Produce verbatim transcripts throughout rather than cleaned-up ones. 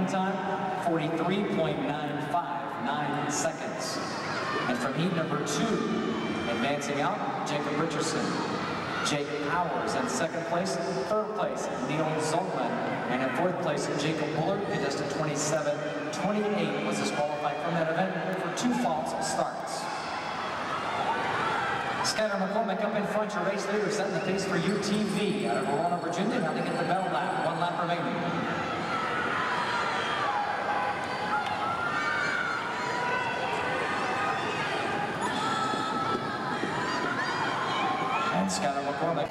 running time, forty-three point nine five nine seconds. And from heat number two, advancing out, Jacob Richardson. Jake Powers in second place. Third place, Neil Zolman. And in fourth place, Jacob Bullard, who just a twenty-seven twenty-eight, was disqualified from that event for two false starts. Skyler McCormick up in front, your race leader, setting the pace for U T V out of Verona, Virginia. Now they get the bell lap, one lap remaining. And Skyler McCormick.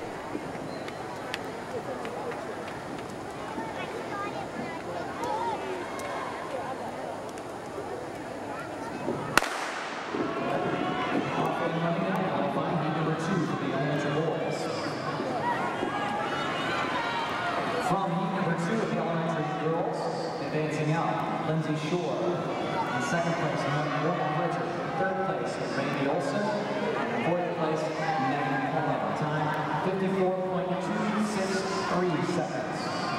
From heat number two of the elementary girls, advancing out, Lindsay Shore. In second place, Morgan Bridger. Third place, Randy Olson. And fourth place, Megan Cullen. Time, fifty-four point two six three seconds.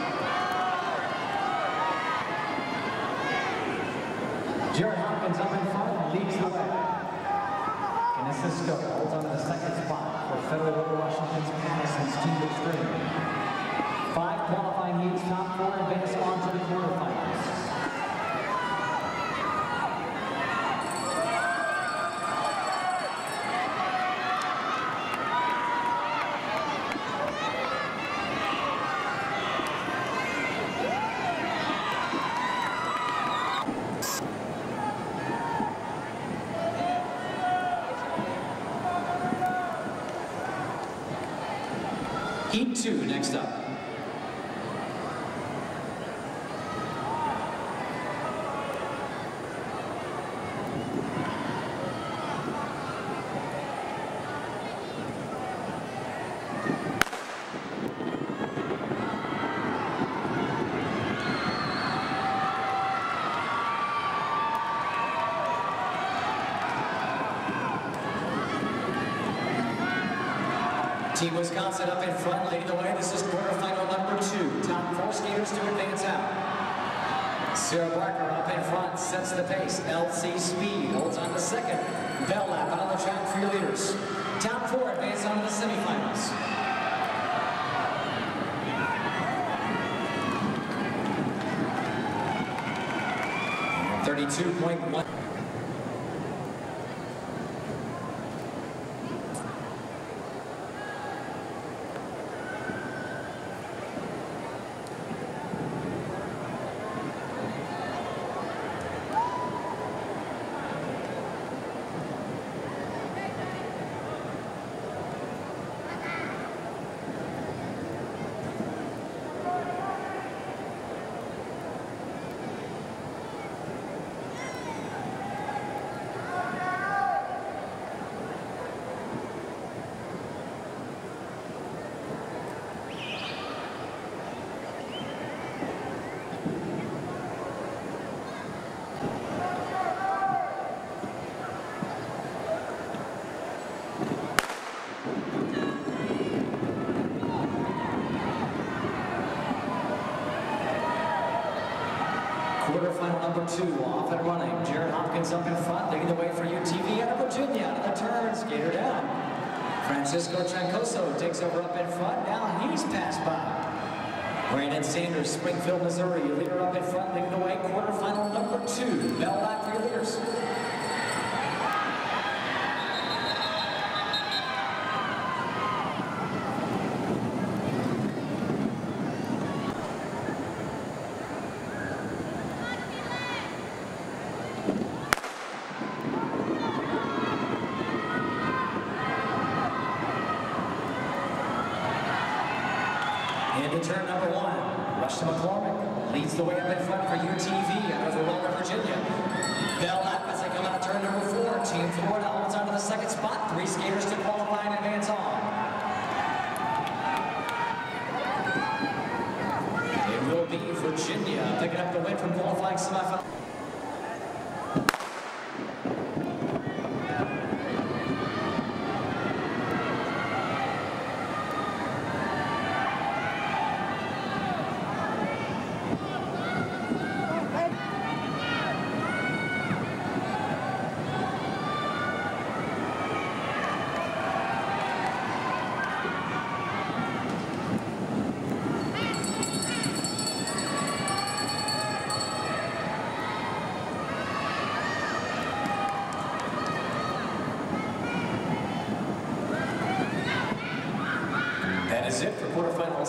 Jared Hopkins up in front, leads the way. Kenneth Cisco holds on to the second spot for Federal River Washington's Madison's Team Extreme. Five qualifying heats, top four advance on to the quarterfinals. Heat two next up. Team Wisconsin up in front, leading the way. This is quarterfinal number two. Top four skaters to advance out. Sarah Barker up in front, sets the pace. L C Speed holds on to second. Bell lap out on the track for your leaders. Top four advance on to the semifinals. thirty-two point one. Quarterfinal number two, off and running. Jared Hopkins up in front, leading the way for U T V out of Virginia. Out of the turn, skater down. Francisco Trancoso takes over up in front. Now he's passed by. Brandon Sanders, Springfield, Missouri, leader up in front, leading the way. Quarterfinal number two. Bell lap for your leaders. Into turn number one, Rushton McCormick leads the way up in front for U T V out of Verona, Virginia. Bell lap as they come out turn number four. Team Florida holds on to the second spot. Three skaters to qualify and advance on. It will be Virginia picking up the win from qualifying semifinal.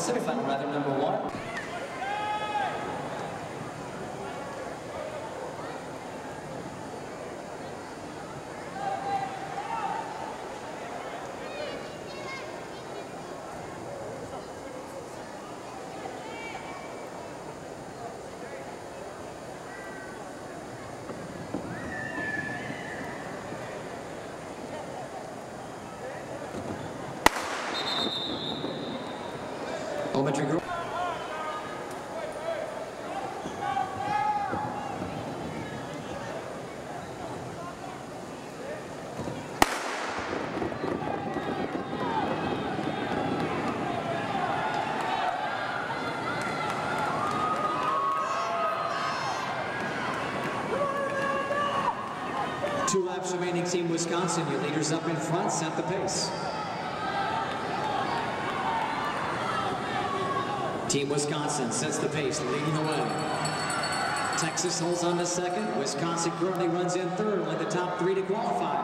semifinal rather, number one. Elementary group. Two laps remaining, Team Wisconsin. Your leaders up in front, set the pace. Team Wisconsin sets the pace, leading the way. Texas holds on to second. Wisconsin currently runs in third, only the top three to qualify.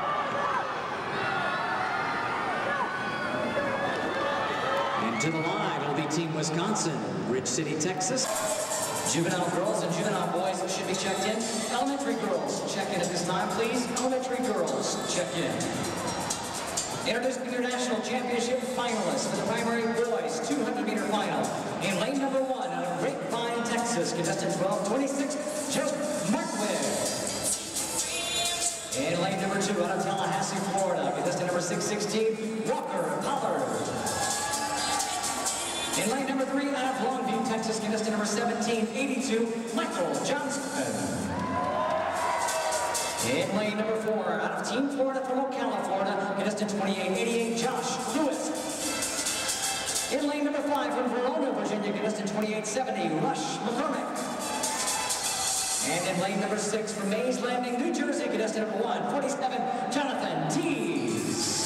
And to the line will be Team Wisconsin, Ridge City, Texas. Juvenile girls and juvenile boys should be checked in. Elementary girls, check in at this time, please. Elementary girls, check in. Introducing your national championship finalists for the primary boys two hundred meter final. In lane number one, out of Grapevine, Texas, contestant twelve twenty-six, Joe Markwig. In lane number two, out of Tallahassee, Florida, contestant number six sixteen, Walker Pollard. In lane number three, out of Longview, Texas, contestant number seventeen eighty-two, Michael Johnston. In lane number four, out of Team Florida from Ocala, Florida, contestant twenty-eight eighty-eight, Josh Lewis. In lane number five from Verona, Virginia, contestant twenty-eight seventy, Rush McCormick. And in lane number six from Mays Landing, New Jersey, contestant number one forty-seven, Jonathan Tees.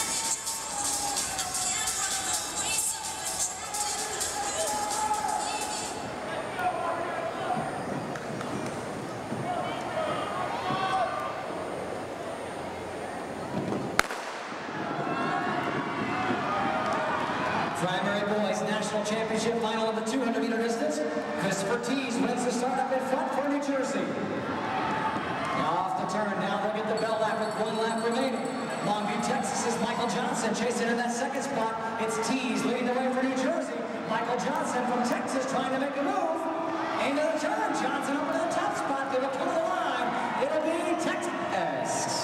Primary boys national championship final of the two hundred meter distance. Christopher Tees wins the start up in front for New Jersey. Now off the turn, now they'll get the bell lap with one lap remaining. Longview, Texas is Michael Johnson chasing in that second spot. It's Tees leading the way for New Jersey. Michael Johnson from Texas trying to make a move. Into the turn, Johnson over to the top spot. They will come to the line. It'll be Texas.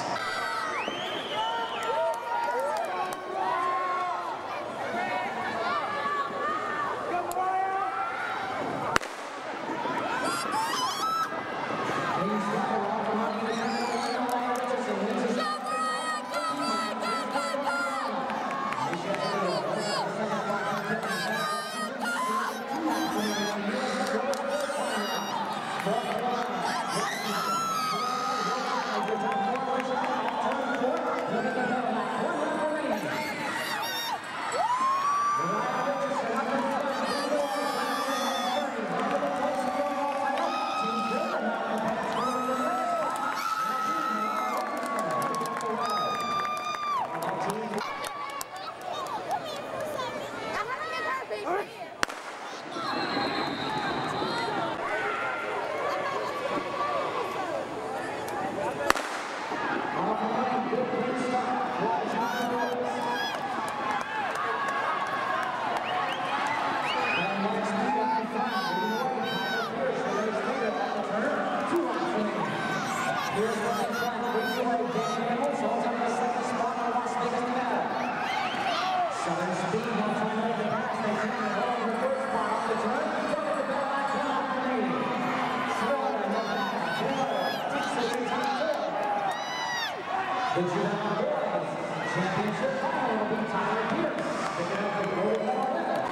The Juvenile Boys Championship final will be Tyler Pierce, picking up the gold medal.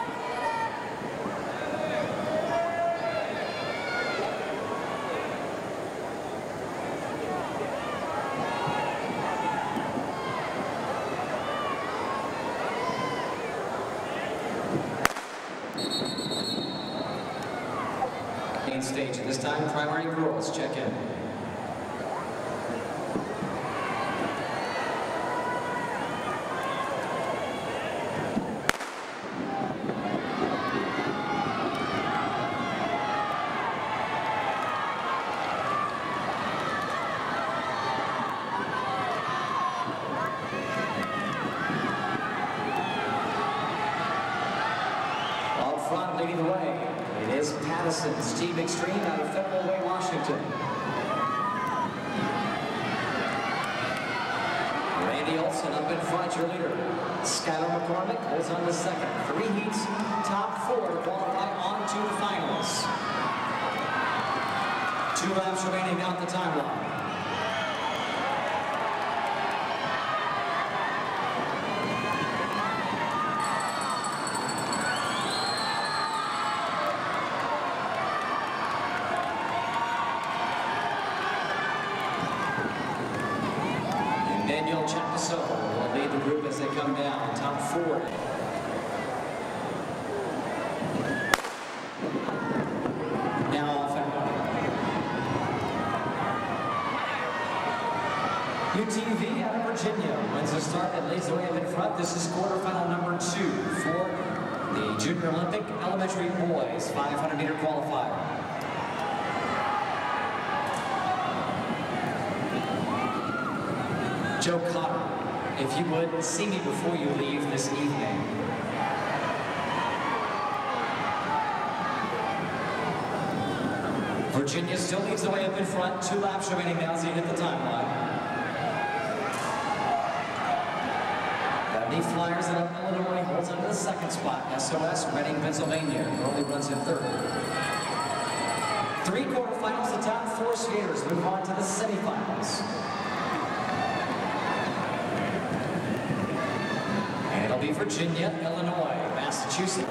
Main stage at this time, primary girls check in. front, leading the way. It is Patterson's Team Extreme out of Federal Way, Washington. Randy Olson up in front, your leader. Skylar McCormick holds on to second. Three heats, top four to qualify on to the finals. Two laps remaining down the timeline. Daniel Chapasso will lead the group as they come down, top four. Now off and running. U T V out of Virginia wins the start and leads the way up in front. This is quarterfinal number two for the Junior Olympic Elementary Boys five hundred meter qualifier. Joe Cotter, if you would, see me before you leave this evening. Virginia still leads the way up in front. Two laps remaining now as you hit the timeline. Bethany Flyers out of Illinois holds on to the second spot. S O S, Reading, Pennsylvania, currently runs in third. Three quarterfinals, the top four skaters move on to the semifinals. It'll be Virginia, Illinois, Massachusetts.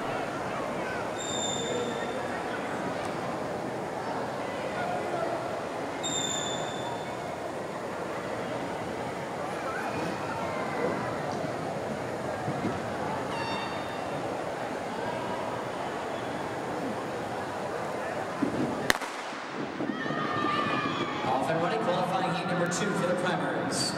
Off and running, qualifying heat number two for the primaries.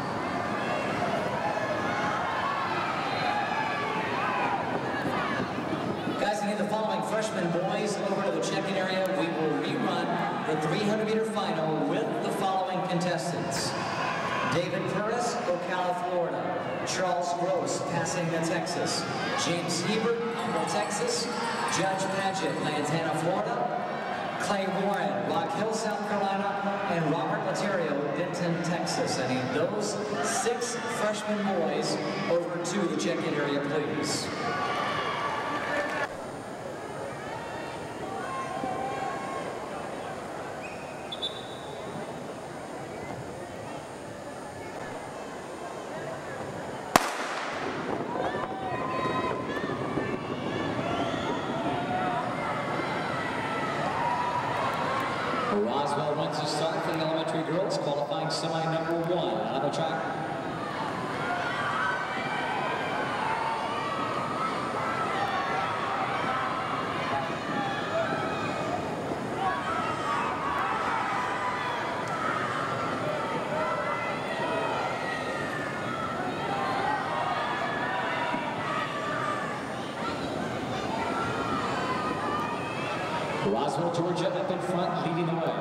The following freshman boys over to the check-in area. We will rerun the three hundred meter final with the following contestants. David Purvis, Ocala, Florida. Charles Gross, Pasadena, Texas. James Hebert, Humble, Texas. Judge Paget, Lantana, Florida. Clay Warren, Rock Hill, South Carolina. And Robert Materio, Denton, Texas. I need those six freshman boys over to the check-in area, please. Roswell wins the start for the elementary girls, qualifying semi number one out of the track. Roswell, Georgia up in front, leading the way.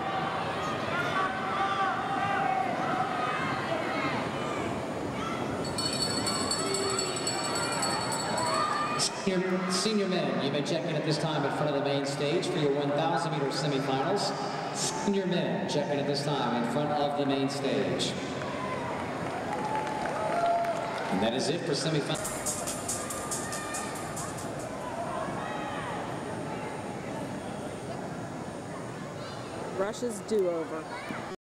Senior, senior men, you may check in at this time in front of the main stage for your one thousand meter semifinals. Senior men, check in at this time in front of the main stage. And that is it for semifinals. Rush's do-over.